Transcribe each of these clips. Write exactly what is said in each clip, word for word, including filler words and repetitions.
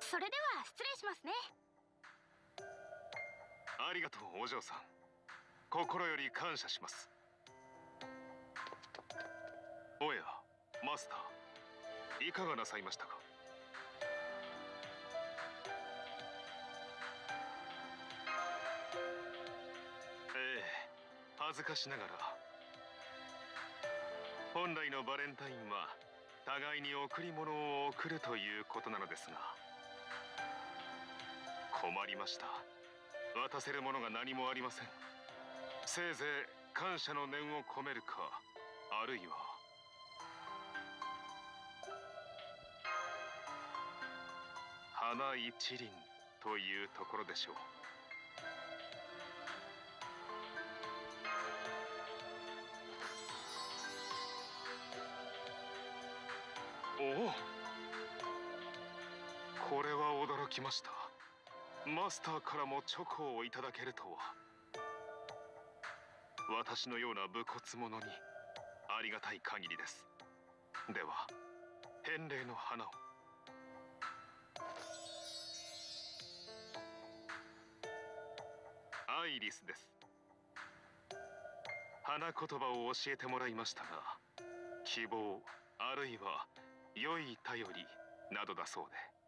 それでは失礼しますね。 ありがとうお嬢さん、心より感謝します。おやマスター、いかがなさいましたか？ええ、恥ずかしながら本来のバレンタインは互いに贈り物を贈るということなのですが、困りました。渡せるものが何もありません。せいぜい感謝の念を込めるか、あるいは花一輪というところでしょう。おお、これは驚きました。マスターからもチョコをいただけるとは。私のような無骨者にありがたい限りです。では返礼の花を。アイリスです。花言葉を教えてもらいましたが、希望あるいは良い頼りなどだそう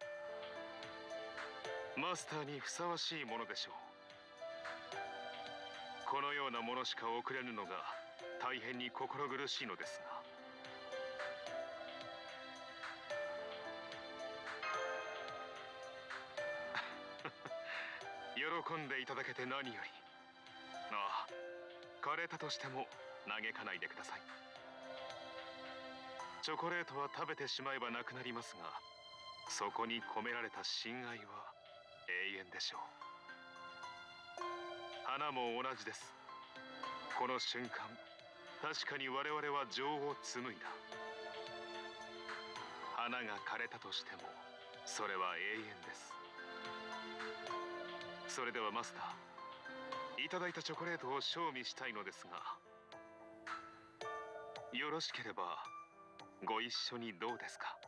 で、マスターにふさわしいものでしょう。このようなものしか贈れぬのが大変に心苦しいのですが。喜んでいただけて何より。ああ、枯れたとしても嘆かないでください。チョコレートは食べてしまえばなくなりますが、そこに込められた親愛は永遠でしょう。花も同じです。この瞬間、確かに我々は情を紡いだ。花が枯れたとしてもそれは永遠です。それではマスター、いただいたチョコレートを賞味したいのですが、よろしければご一緒にどうですか？